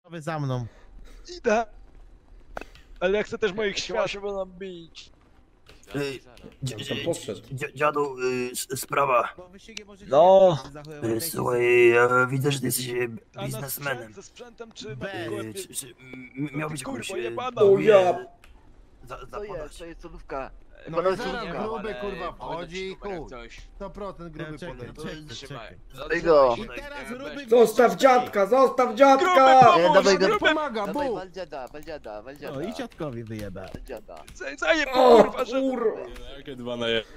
Wy za mną. Idę. Ale ja chcę też moich światów nabić. Dziadu, sprawa. Bo wy się nie możecie No. zachowywać. Słuchaj, ja widzę, że ty jesteś biznesmenem. Ze sprzętem czy Miał być jakoś... Kurwa, jebana. O ja! Zapodać. To jest solówka. No Pana i zaraz solówka. gruby kurwa wchodzi i chuj. 100% gruby Czekaj, podejdzie. czekaj. Daj go. I teraz gruby... Zostaw dziadka, zostaw dziadka! Dawaj go. Pomaga, Dawaj, bu! wal dziada, wal dziada, wal dziada. O, i dziadkowi wyjeba. Wal dziada. Zajeb, O kurwa, że... kurwa! Jakie 2 na 1?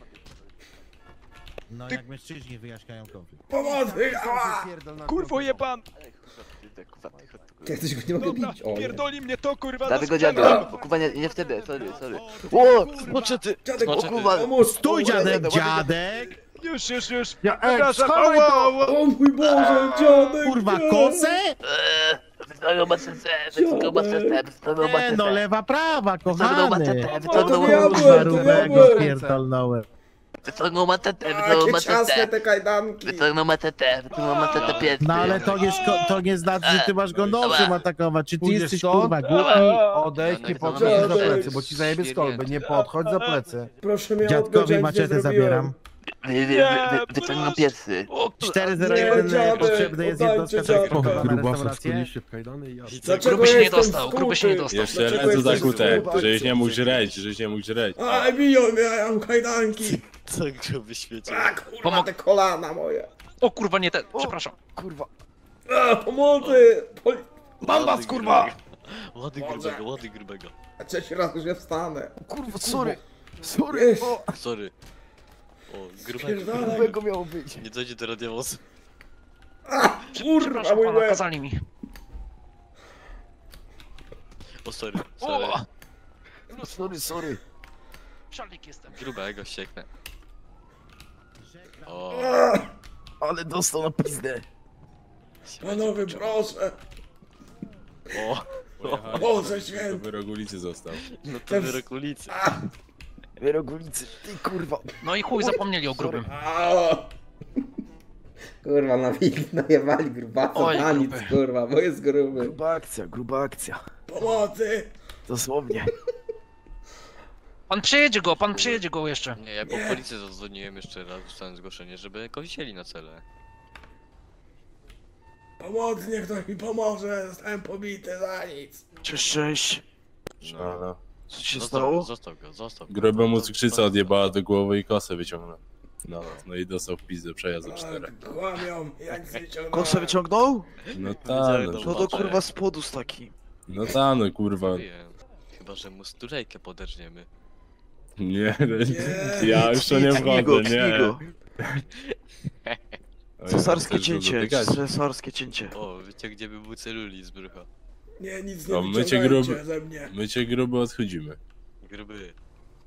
No jak mężczyźni wyjaśniają konflikt. Pomocy! Ała! Kurwo jeban. Ej, kurwa, tycho, Ty jesteś go nie mogę Dobra, bić. O, nie. pierdoli mnie to, kurwa, Dawaj do go sprzętu. dziada. O kurwa, nie wtedy, sorry. O, smocze ty. Dziadek, O kurwa. pomóż! Stój dziadek, dziadek! Już. Ja, Przepraszam, schowaj to! ała. O mój Boże, dziadek! Kurwa, dziadek. kosę? Wyciągnął macetę, wyciągnął macetę. Nie no, lewa, prawa, Wyciągnął kochany. macetę, to wyciągnął diabły, Kurwa, to rubego diabły. spierdolnąłem. Wyciągnął macetę, wyciągnął Jakie ciasne macetę. te kajdanki! Wyciągnął macetę pierwszy. No ale to nie znaczy, że ty masz go nożem atakować. Czy ty Pójdziesz jesteś stąd? kurwa głupi? Odejdź, nie No, podchodź dziadek. za plecy, bo ci zajebie z kolby. Nie podchodź za plecy. Proszę mnie Dziadkowi odgodzić, maczetę nie zabieram. Wyciągnął pierwszy. 401 dziadek, potrzebny jest oddajcie jednostka dziadka. transportowa na Grubasa restaurację. wskuliście w kajdany i ja. Dlaczego Gruby się nie jestem dostał, gruby się nie skuty? dostał. Jeszcze Dlaczego ręce jesteś zakute, skuty? żeś nie mógł żreć, żeś nie mógł żreć. A, biją mnie, ja mam kajdanki! Co gruby świecie? A, kurwa, te kolana moje! O kurwa, nie ten, przepraszam. Kurwa. A, pomocy! Mam was, kurwa! Łady Łady grubego. A trzeci raz już nie wstanę. Kurwa, sorry. Sorry. Jest. O, Sorry. O, grubego. Pierdolę. grubego miało być. Nie dojdzie do radiowozu. A, kurwa, Przepraszam mój pana, łeb! kazali mi. O, sorry. Sorry. Szalik jestem. Grubego ścieknę. O, A, Ale dostał na pizdę. panowie, proszę! o. Boże To święty! wyrok ulicy został. No to wyrok ulicy. Wierogulicy, ty kurwa. No i chuj, zapomnieli o grubym. A, kurwa, najebali grubasa Oj, na nic, gruby. kurwa, bo jest gruby. Gruba akcja. Pomocy! Dosłownie. Pan przejedzie go jeszcze. Nie, ja po policję zadzwoniłem jeszcze raz, dostałem zgłoszenie, żeby go wzięli na cele. Pomocy, niech ktoś mi pomoże, zostałem pobity za nic. Cześć. No. Co się stało? Zostaw go. Grubemu cukrzyca odjebała do głowy i kosę wyciągnął. No i dostał w pizdę przejazd za 4. Kłamią, ja nic nie ciągnąłem. Kosę wyciągnął? No ta, no. No to kurwa spodus taki. No ta, no kurwa. Wiem. Chyba, że mu stulejkę poderżniemy. Nie, Nie. ja już to nie wchodzę, nie. Knigo. Oj, Cesarskie chcesz go cięcie, dotykać? cesarskie cięcie. O, wyciągniemy mu celuli z brucha. Nie, nic No, nie my cię wyciągajcie ze mnie. My cię grubo odchodzimy. Gruby.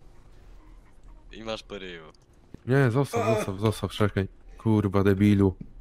I masz po ryju. Nie, zostaw, czekaj. Kurwa, debilu.